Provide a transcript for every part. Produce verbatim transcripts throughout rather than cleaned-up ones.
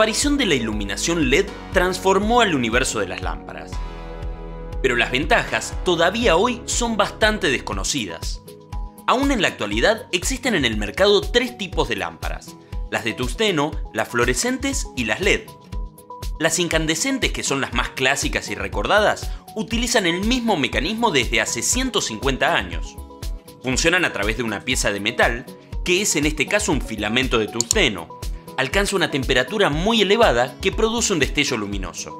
aparición de la iluminación L E D transformó al universo de las lámparas. Pero las ventajas todavía hoy son bastante desconocidas. Aún en la actualidad existen en el mercado tres tipos de lámparas: las de tungsteno, las fluorescentes y las L E D. Las incandescentes, que son las más clásicas y recordadas, utilizan el mismo mecanismo desde hace ciento cincuenta años. Funcionan a través de una pieza de metal, que es en este caso un filamento de tungsteno. Alcanza una temperatura muy elevada que produce un destello luminoso.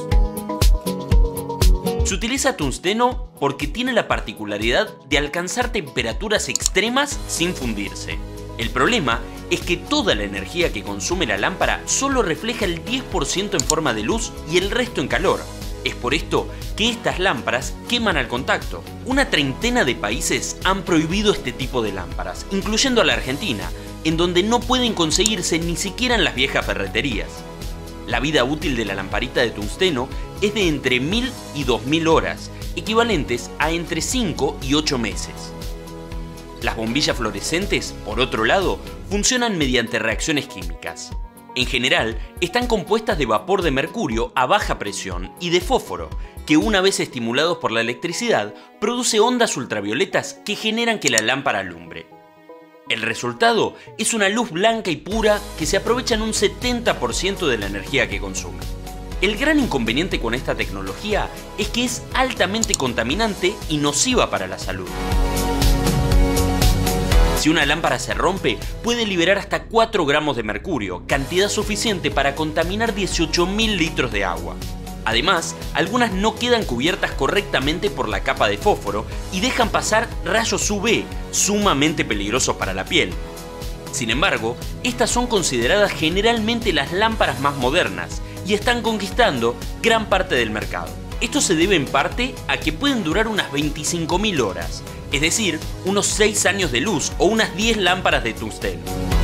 Se utiliza tungsteno porque tiene la particularidad de alcanzar temperaturas extremas sin fundirse. El problema es que toda la energía que consume la lámpara solo refleja el diez por ciento en forma de luz y el resto en calor. Es por esto que estas lámparas queman al contacto. Una treintena de países han prohibido este tipo de lámparas, incluyendo a la Argentina, en donde no pueden conseguirse ni siquiera en las viejas ferreterías. La vida útil de la lamparita de tungsteno es de entre mil y dos mil horas, equivalentes a entre cinco y ocho meses. Las bombillas fluorescentes, por otro lado, funcionan mediante reacciones químicas. En general, están compuestas de vapor de mercurio a baja presión y de fósforo, que una vez estimulados por la electricidad, produce ondas ultravioletas que generan que la lámpara alumbre. El resultado es una luz blanca y pura que se aprovecha en un setenta por ciento de la energía que consume. El gran inconveniente con esta tecnología es que es altamente contaminante y nociva para la salud. Si una lámpara se rompe, puede liberar hasta cuatro gramos de mercurio, cantidad suficiente para contaminar dieciocho mil litros de agua. Además, algunas no quedan cubiertas correctamente por la capa de fósforo y dejan pasar rayos U V, sumamente peligrosos para la piel. Sin embargo, estas son consideradas generalmente las lámparas más modernas y están conquistando gran parte del mercado. Esto se debe en parte a que pueden durar unas veinticinco mil horas, es decir, unos seis años de luz o unas diez lámparas de tungsteno.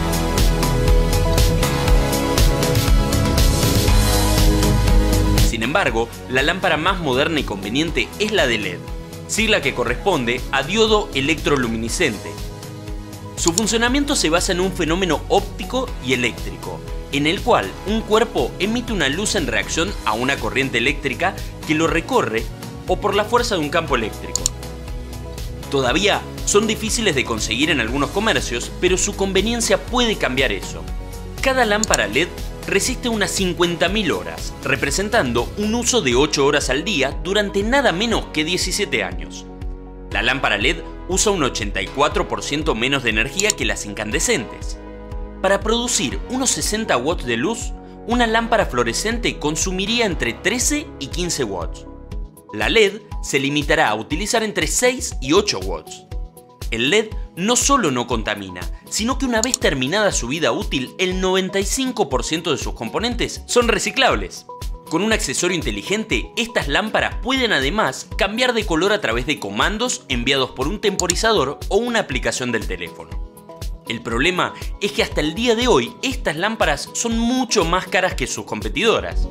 Sin embargo, la lámpara más moderna y conveniente es la de L E D, sigla que corresponde a diodo electroluminiscente. Su funcionamiento se basa en un fenómeno óptico y eléctrico, en el cual un cuerpo emite una luz en reacción a una corriente eléctrica que lo recorre o por la fuerza de un campo eléctrico. Todavía son difíciles de conseguir en algunos comercios, pero su conveniencia puede cambiar eso. Cada lámpara L E D resiste unas cincuenta mil horas, representando un uso de ocho horas al día durante nada menos que diecisiete años. La lámpara L E D usa un ochenta y cuatro por ciento menos de energía que las incandescentes. Para producir unos sesenta watts de luz, una lámpara fluorescente consumiría entre trece y quince watts. La L E D se limitará a utilizar entre seis y ocho watts. El L E D no solo no contamina, sino que una vez terminada su vida útil, el noventa y cinco por ciento de sus componentes son reciclables. Con un accesorio inteligente, estas lámparas pueden además cambiar de color a través de comandos enviados por un temporizador o una aplicación del teléfono. El problema es que hasta el día de hoy estas lámparas son mucho más caras que sus competidoras.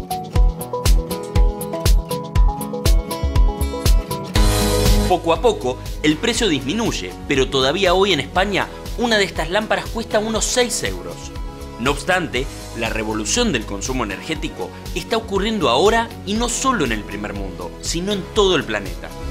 Poco a poco, el precio disminuye, pero todavía hoy en España una de estas lámparas cuesta unos seis euros. No obstante, la revolución del consumo energético está ocurriendo ahora y no solo en el primer mundo, sino en todo el planeta.